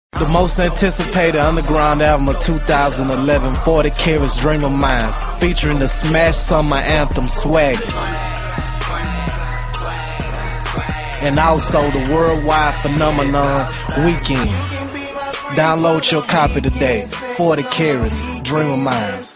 The most anticipated underground album of 2011, 40 Carats Dream of Minds, featuring the smash summer anthem Swag. And also the worldwide phenomenon Weekend. Download your copy today, 40 Carats Dream of Minds.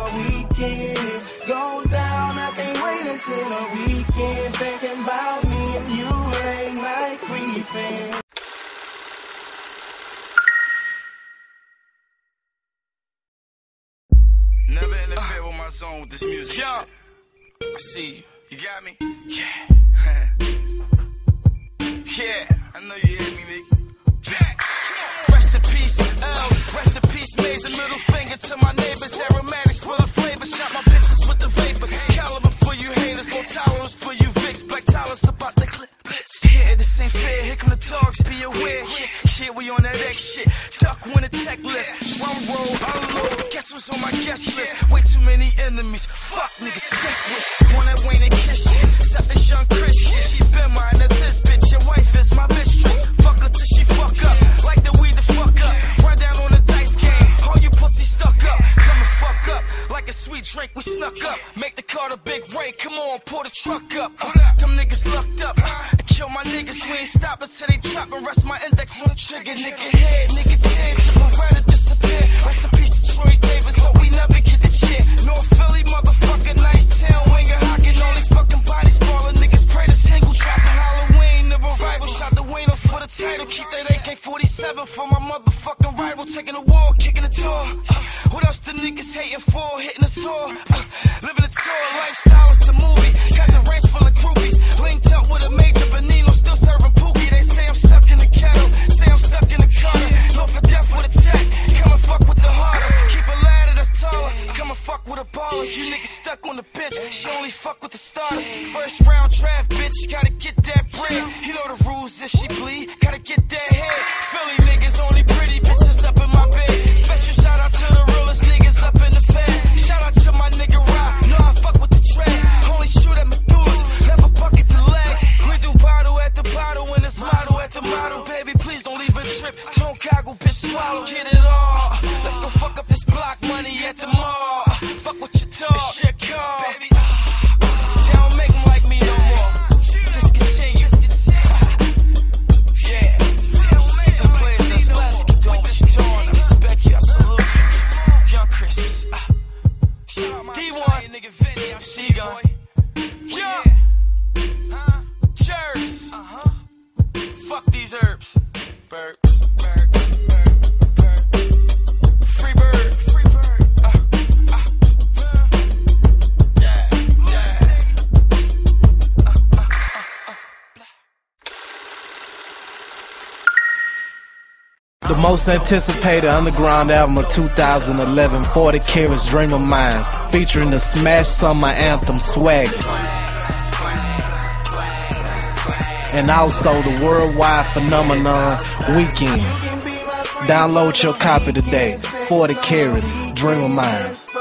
Never interfere with my zone with this music. Yo, I see you. You got me? Yeah. Yeah, I know you hear me, nigga. Rest in peace, L. Rest in peace, Maze. A middle finger to my neighbors. Aromatics full of flavor. Shot my bitches with the vapors. Caliber for you haters. No tolerance for you Vicks. Black Tyler's about to clip. Yeah, this ain't fair. Here come the dogs. Be aware. Yeah, we on that X shit. Duck when the tech lift. Drum roll, unload. Guess who's on my guest list? Way too many enemies. Fuck niggas. Death wish. Want that Wayne and Kiss shit. Except this young Chris shit. She been mine. That's his bitch. Your wife is my mistress. Fuck her till she fuck up. Like the weed the fuck up. Run down on the dice game. All you pussy stuck up. Come and fuck up. Like a sweet drink, we snuck up. Make the car the big Ray. Come on, pull the truck up. Them niggas lucked up. And kill my niggas. We ain't stop until they drop and rest my index on the trigger. Nigga head, nigga dead. Tip around and disappear. Rest in peace to Troy Davis. Hope we never get the shit. North Philly, motherfucker, nice town. Winger hocking all these fucking bodies falling. Niggas pray to single dropping Halloween. The revival shot the winner for the title. Keep that AK-47 for my motherfucking rival. Taking the wall, kicking the tour. What else the niggas hating for? Hitting the tour. Living a tour lifestyle, it's a movie. Got the range full of groupies. Linked up with a major Benino, still serving Pookie. They say I'm stuck in the kettle. Say I'm stuck in the corner. Low for death with a tech. Come and fuck with the harder. Keep a ladder that's taller. Come and fuck with a baller. You niggas stuck on the bench. She only fuck with the starters. First round draft, bitch. Gotta get that bread. You know the rules if she bleed. Gotta get that head. Philly niggas only pretty bitches up in my bed. Special shout out to the realest niggas up in the feds. Shout out to my nigga Rock. Know I fuck with the dreads. Only shoot at Methuselahs. Never bucket the legs. We do bottle at the bottle and it's model at the model. Baby, please don't leave a trip. Don't goggle, bitch, swallow. Get it all. Let's go fuck up this block money at the mall. Fuck with your dog. This shit call. Baby, they don't make them like me no more. Discontinue. Yeah. Some players that's left. Doing what you doing. I respect you. I salute you. Young Chris. D1. C-Gun. Yeah. Jerbs. Fuck these herbs. Bird. Free bird. The most anticipated underground album of 2011, 40 Carats Dream of Minds, featuring the smash summer anthem Swag. And also the worldwide phenomenon Weekend. Download your copy today, 40 Carats Dream of Minds.